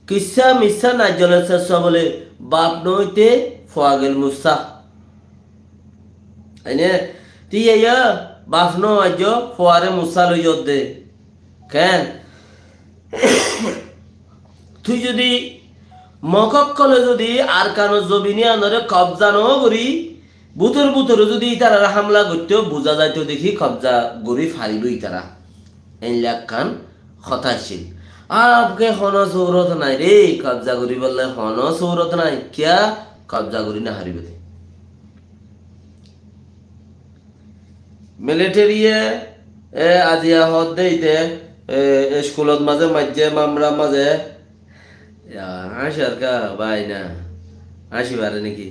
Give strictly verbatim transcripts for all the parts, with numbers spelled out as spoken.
কিসা Misa না জলের শেষ বলে বাপ নইতে ফোয়াগেল মুসা আইনে তুই ইয়া বাপ ন আজ ফোয়ারে মুসা লই দে কেন তুই যদি মকক কলে যদি আর কানো জমিনে আনরে কবজা ন করি বুতর বুতর যদি তারা হামলা করতে বোঝা যাইতো দেখি কবজা গড়ি ফারিব তারা এই লাখান হতাশীল আপকে হন সৌরত নাই রে কবজা করি বললে হন সৌরত নাই কিয়া কবজা করি না হারিবে মিলিটারিয়ে এ আজিয়া হদ দেইতে স্কুলত মাঝে মাঝে মামরা মাঝে আসার কা ভাই না আসি পারে নাকি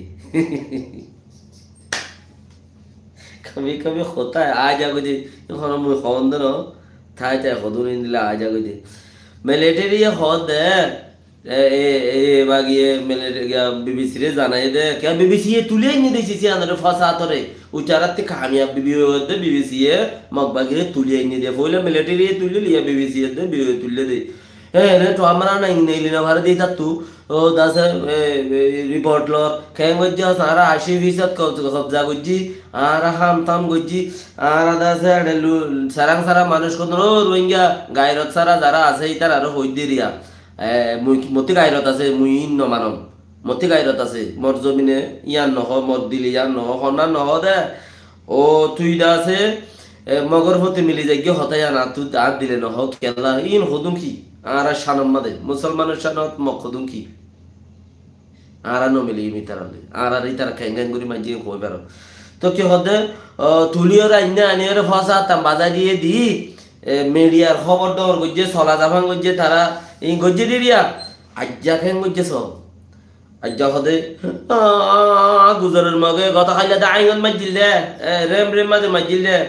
कभी कभी होता है आ जाओ जी এখন মই হন্দ ন থাই থাই হদুন দিলা আ যাও জি মিলিটারি হদ এ এ বাগিয়ে মিলিটারি বিবিসি রে জানাই দে কে বিবিসি তুলে নি দিছি সি আনরে ফাসা তরে উচারাতে কামিয়াব বিবি হদে বিবিসি মগবাগিরে তুলে নি দে বলে মিলিটারি তুলে লিয়া বিবিসি দে বিবি তুলে দে এ রে তো আমরা না ইংনেলি না ভারে দিতা তু ও দাস রিপোর্ট লর খেঙ্গজ সারা আশি ফিসদ কবজা গজি আর হাম থাম গজি আর দাস সারাং সারা মানুষ কোন রোহিঙ্গা গায়রত সারা যারা আছে ইতার আর হই দিরিয়া মতি গায়রত আছে মুই ন মানম মতি গায়রত আছে মোর জমিনে ইয়ান নহ মোর দিলি ইয়ান নহ হনা নহ দে ও তুই দাসে মগর হতে মিলি যাই গিয়ে হতায়া না তুই আর দিলে নহ কেলা ইন হদুম কি আর শানম মাদে মুসলমানের শানত মক হদুম কি আর নো মিলি মিতারালে আর আর ইতার খেঙ্গাং গুরি মাঝি কই পারো তো কি হদে তুলিয়র আইনা আনিয়র ফসা তাম বাজার দিয়ে দি মিডিয়ার খবর দর গজ্জে সলা জাফাং গজ্জে তারা এই গজ্জে দিরিয়া আজ্জা খেং গজ্জে সব আজ্জা হদে গুজরের মগে গত খাইলা দা আইগন মাজিল দে রেম রেম মাঝে মাজিল দে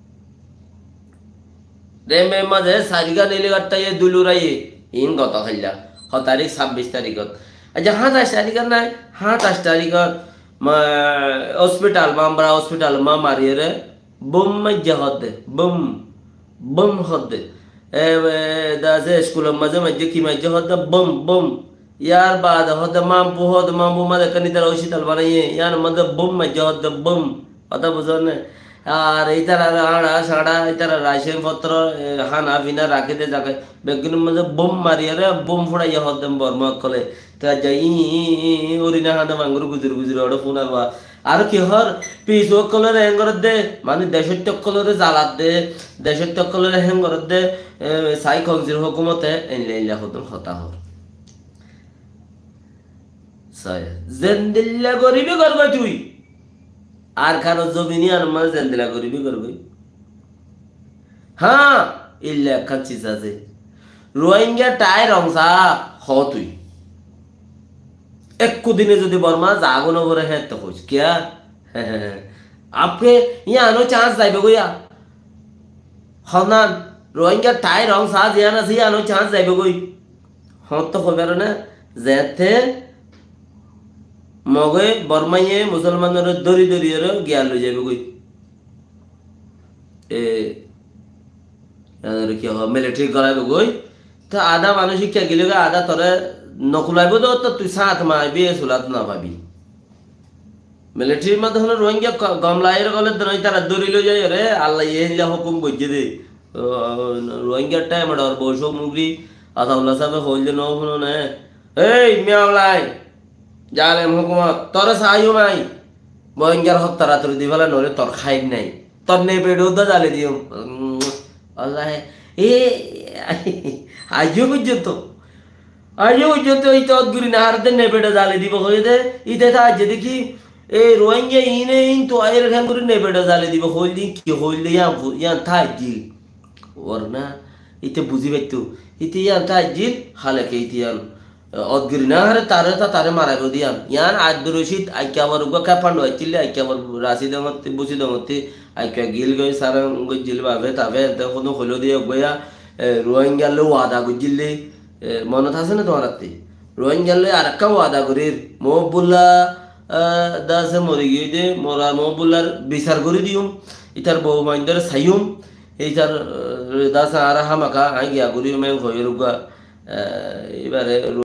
রেম রেম মাঝে সারিগা নিলে গাট্টাই দুলুরাই ইন গত খাইলা হ তারিখ ছাব্বিশ তারিখত আচ্ছা সাতাশ তারিখত নাই সাতাশ তারিখত হসপিটাল মামরা হসপিটাল মা মারিয়ে বম মাজ্জা হদে বম বম হদে দাসে স্কুলের মাঝে মাঝে কি মাঝে হদে বম বম ইয়ার বাদ হদে মামপু হদ মামপু মাঝে কানি তারা হসপিটাল বানাইয়ে ইয়ার মধ্যে বম মাজ্জা হদে বম কথা বুঝো না আর এই তারা আড়া সাড়া এই তারা রাশিয়ান পত্র হানা ফিনা রাখে দে যাকে বেগুনের মধ্যে বোম মারিয়ে রে বোম ফুড়াইয়া হদেম বর্মা কলে তা যাই ওরিনা হানা মাঙ্গুর গুজুর গুজুর ওটা ফোনার বা আর কি হর পিস ও কলর হ্যাঙ্গর দে মানে দেশের কলরে জ্বালাত দে দেশের কলরে হ্যাঙ্গর দে সাই খংজির হুকুমতে এনলে এনলে হদম হতা হর সায় জেন্দিল্লা গরিবি করবা তুই আর কারো জমিনি আর মানে জেন্দিলা গরিবি করবি হ্যাঁ ইল্লা একখান চিজ আছে রোহিঙ্গা টাই রংসা হ তুই একু দিনে যদি বর্মা জাগো নগরে হ্যাঁ তো কইস কিয়া আপকে ইয়া আনো চান্স যাইবে গইয়া হনান রোহিঙ্গা টাই রংসা জিয়া না সিয়া আনো চান্স যাইবে গই হত তো কইবার না যেতে মগে বর্মাইয়ে মুসলমানের দরি দরিয়ের জ্ঞান লই যাবে কই এ কি হ মিলিটারি গলাইবে কই তা আধা মানুষ কে গেলে আধা তোরে নকুলাইব তো তুই সাত মাইবি সুলাত না পাবি মিলিটারির মধ্যে হলো রোহিঙ্গা গমলাইয়ের গলে তারা দরি লই যায় রে আল্লাহ ইহিলা হুকুম করছে দে রোহিঙ্গার টাইম আর বৈশ মুগরি আতাউল্লাহ সাহেব হইলে ন শুনো না এই মিয়াওলাই জালেম হুকুমত তোর সাইও মাই রোহিঙ্গার হত্যা রাত্রি দি ফেলা নরে তোর খাইব নাই তোর নেই পেটে উদ্দা জালে দিও আল্লাহ এ আজও পর্যন্ত আজও পর্যন্ত এই তদগুরি না হারতে নেই পেটে জালে দিব হয়ে দে ইতে তা আজ দেখি এই রোহিঙ্গা ইনে ইন তো আয়ের খান করে নেই পেটে জালে দিব হইল দি কি হইল ইয়া ইয়া থাই দিল ওর না ইতে বুঝি পাইতো ইতে ইয়া থাই দিল হালে কে ইতিয়ান অদগিরি না হারে তারে তা তারে মারাইব দিয়াম ইয়ান আব্দুর রশিদ আইকা আমার উগা কাপান্ড হইতিলে আইকা আমার রাশিদ আমতে বুঝিদ আমতে আইকা গিল গই সারা গজিল বাবে তাবে দেখুন হলো দিয়ে গয়া রোহিঙ্গা লো ওয়াদা গজিলে মনত আছে না তোমার রাতে রোহিঙ্গা লো আরেকটা ওয়াদা করির মহবুল্লাহ দাসে মরি গিয়ে দে মোরা মহবুল্লার বিচার করে দিউম ইতার বহু মাইন্দার সাইউম এইটার দাসা আর হামাকা আই গিয়া করি মে হইর উগা এবারে